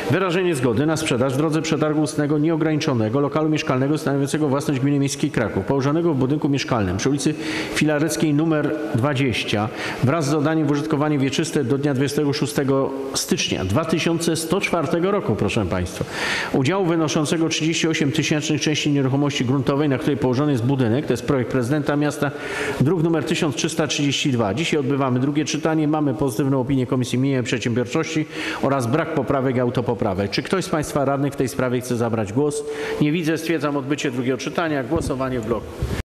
Wyrażenie zgody na sprzedaż w drodze przetargu ustnego nieograniczonego lokalu mieszkalnego stanowiącego własność Gminy Miejskiej Kraków, położonego w budynku mieszkalnym przy ulicy Filareckiej nr 20 wraz z oddaniem w użytkowanie wieczyste do dnia 26 stycznia 2104 roku, proszę Państwa. Udziału wynoszącego 38 tysięcznych części nieruchomości gruntowej, na której położony jest budynek. To jest projekt prezydenta miasta, druk nr 1332. Dzisiaj odbywamy drugie czytanie. Mamy pozytywną opinię Komisji Mienia i Przedsiębiorczości oraz brak poprawek i autopoprawek. Czy ktoś z Państwa radnych w tej sprawie chce zabrać głos? Nie widzę. Stwierdzam odbycie drugiego czytania. Głosowanie w bloku.